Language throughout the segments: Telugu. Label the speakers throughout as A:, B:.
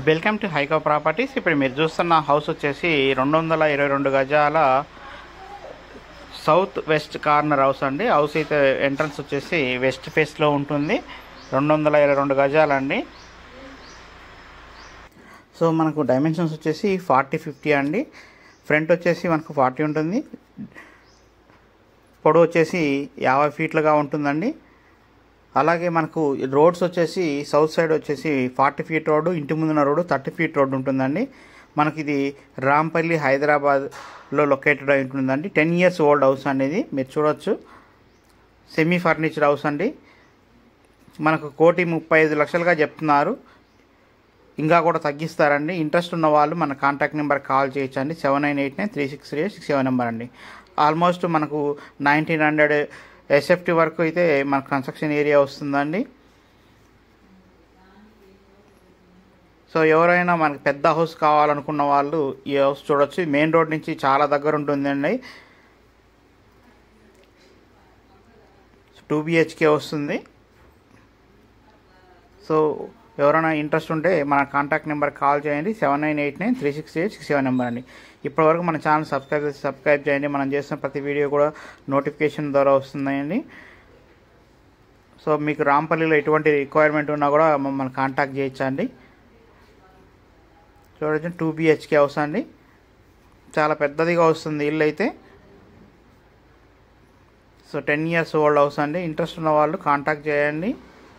A: Welcome to హైకో properties. ఇప్పుడు మీరు చూస్తున్న హౌస్ వచ్చేసి 222 గజాల సౌత్ వెస్ట్ కార్నర్ హౌస్ అండి. హౌస్ అయితే ఎంట్రన్స్ వచ్చేసి వెస్ట్ ఫేస్లో ఉంటుంది. 222 గజాలండి. సో మనకు డైమెన్షన్స్ వచ్చేసి 40-50 అండి. ఫ్రంట్ వచ్చేసి మనకు 40 ఉంటుంది, పొడవు వచ్చేసి 50 ఫీట్లుగా ఉంటుందండి. అలాగే మనకు రోడ్స్ వచ్చేసి సౌత్ సైడ్ వచ్చేసి 40 ఫీట్ రోడ్డు, ఇంటి ముందున్న రోడ్డు 30 ఫీట్ రోడ్డు ఉంటుందండి. మనకి ఇది రాంపల్లి హైదరాబాద్లో లొకేటెడ్ అయి ఉంటుందండి. 10 ఇయర్స్ ఓల్డ్ హౌస్ అనేది మీరు చూడవచ్చు. సెమీ ఫర్నిచర్ హౌస్ అండి. మనకు 1,35,00,000గా చెప్తున్నారు, ఇంకా కూడా తగ్గిస్తారండి. ఇంట్రెస్ట్ ఉన్న వాళ్ళు మన కాంటాక్ట్ నెంబర్ కాల్ చేయొచ్చండి. 7989363867 నెంబర్ అండి. ఆల్మోస్ట్ మనకు 1900 ఎస్ఎఫ్టీ వరకు అయితే మన కన్స్ట్రక్షన్ ఏరియా వస్తుందండి. సో ఎవరైనా మనకి పెద్ద హౌస్ కావాలనుకున్న వాళ్ళు ఈ హౌస్ చూడొచ్చు. మెయిన్ రోడ్ నుంచి చాలా దగ్గర ఉంటుందండి. 2 BHK వస్తుంది. సో ఎవరైనా ఇంట్రెస్ట్ ఉంటే మన కాంటాక్ట్ నెంబర్ కాల్ చేయండి. 7989363867 నెంబర్ అండి. ఇప్పటివరకు మన ఛానల్ సబ్స్క్రైబ్ చేయండి. మనం చేస్తున్న ప్రతి వీడియో కూడా నోటిఫికేషన్ ద్వారా వస్తుందండి. సో మీకు రాంపల్లిలో ఎటువంటి రిక్వైర్మెంట్ ఉన్నా కూడా మమ్మల్ని కాంటాక్ట్ చేయొచ్చండి. చూడండి, 2 BHK హౌస్ అండి. చాలా పెద్దదిగా వస్తుంది ఇల్లు అయితే. సో 10 ఇయర్స్ ఓల్డ్ హౌస్ అండి. ఇంట్రెస్ట్ ఉన్న వాళ్ళు కాంటాక్ట్ చేయండి.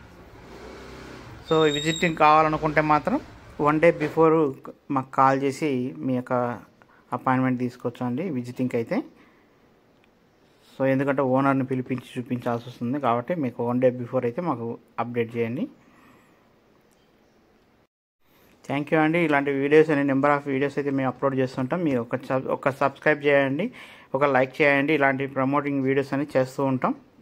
A: సో విజిటింగ్ కావాలనుకుంటే మాత్రం 1 డే బిఫోర్ మాకు కాల్ చేసి మీ యొక్క అపాయింట్మెంట్ తీసుకోవచ్చు అండి విజిటింగ్కి అయితే. సో ఎందుకంటే ఓనర్ని పిలిపించి చూపించాల్సి వస్తుంది కాబట్టి మీకు 1 డే బిఫోర్ అయితే మాకు అప్డేట్ చేయండి. థ్యాంక్ యూ అండి. ఇలాంటి వీడియోస్ అనే నెంబర్ ఆఫ్ వీడియోస్ అయితే మేము అప్లోడ్ చేస్తుంటాం. మీరు ఒక సబ్స్క్రైబ్ చేయండి, ఒక లైక్ చేయండి. ఇలాంటి ప్రమోటింగ్ వీడియోస్ అని చేస్తూ ఉంటాం.